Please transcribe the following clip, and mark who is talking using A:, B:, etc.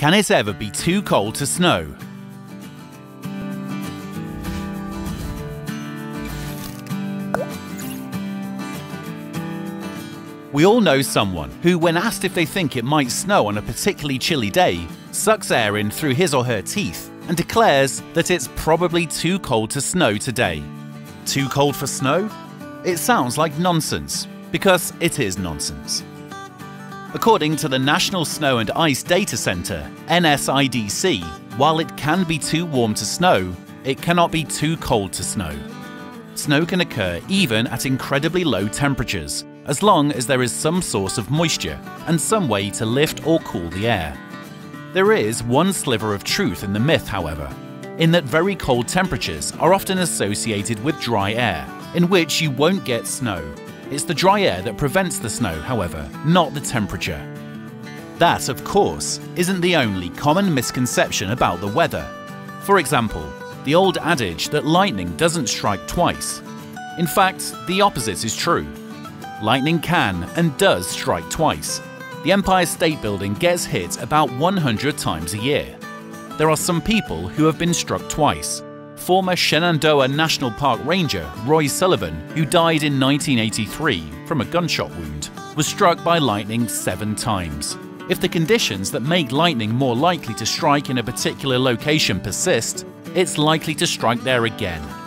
A: Can it ever be too cold to snow? We all know someone who, when asked if they think it might snow on a particularly chilly day, sucks air in through his or her teeth and declares that it's probably too cold to snow today. Too cold for snow? It sounds like nonsense, because it is nonsense. According to the National Snow and Ice Data Center, NSIDC, while it can be too warm to snow, it cannot be too cold to snow. Snow can occur even at incredibly low temperatures, as long as there is some source of moisture and some way to lift or cool the air. There is one sliver of truth in the myth, however, in that very cold temperatures are often associated with dry air, in which you won't get snow. It's the dry air that prevents the snow, however, not the temperature. That, of course, isn't the only common misconception about the weather. For example, the old adage that lightning doesn't strike twice. In fact, the opposite is true. Lightning can and does strike twice. The Empire State Building gets hit about 100 times a year. There are some people who have been struck twice. Former Shenandoah National Park Ranger Roy Sullivan, who died in 1983 from a gunshot wound, was struck by lightning 7 times. If the conditions that make lightning more likely to strike in a particular location persist, it's likely to strike there again.